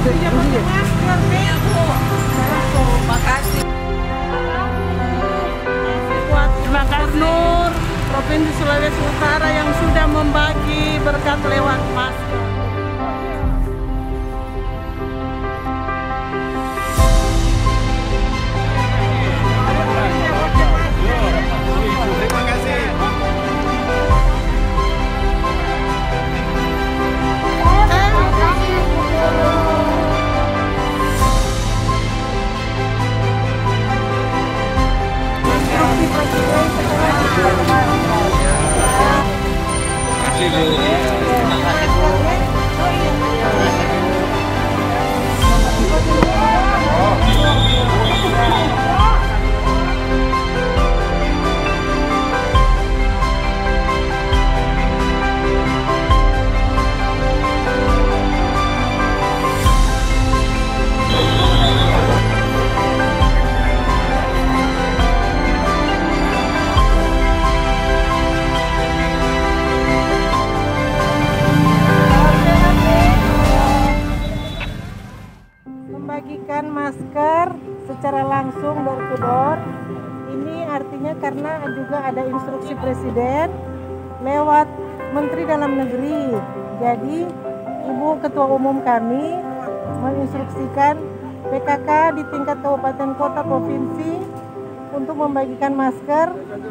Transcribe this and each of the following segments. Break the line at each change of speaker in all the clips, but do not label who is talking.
Iya, pakai masker, iya, Bu. Makasih. Terima kasih Nur, Provinsi Sulawesi Utara yang sudah membagi berkat lewat masker. Membagikan masker secara langsung door to door. Ini artinya karena juga ada instruksi Presiden lewat Menteri Dalam Negeri. Jadi Ibu Ketua Umum kami menginstruksikan PKK di tingkat kabupaten, kota, provinsi untuk membagikan masker.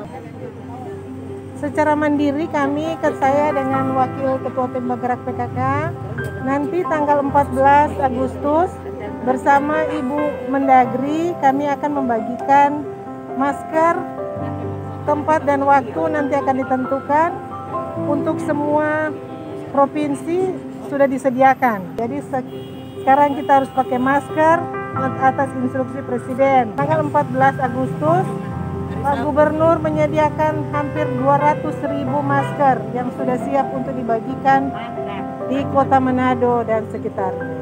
Secara mandiri kami, saya dengan Wakil Ketua Tim Bergerak PKK, nanti tanggal 14 Agustus bersama Ibu Mendagri kami akan membagikan masker. Tempat dan waktu nanti akan ditentukan. Untuk semua provinsi sudah disediakan. Jadi sekarang kita harus pakai masker atas instruksi Presiden. Tanggal 14 Agustus Pak Gubernur menyediakan hampir 200.000 masker yang sudah siap untuk dibagikan di Kota Manado dan sekitarnya.